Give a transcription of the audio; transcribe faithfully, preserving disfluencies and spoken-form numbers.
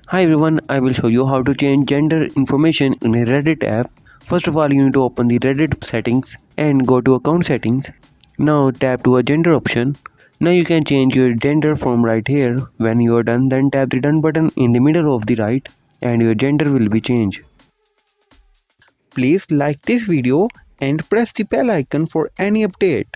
Hi everyone, I will show you how to change gender information in a Reddit app. First of all, you need to open the Reddit settings and go to account settings. Now tap to a gender option. Now you can change your gender from right here. When you are done, then tap the done button in the middle of the right and your gender will be changed. Please like this video and press the bell icon for any update.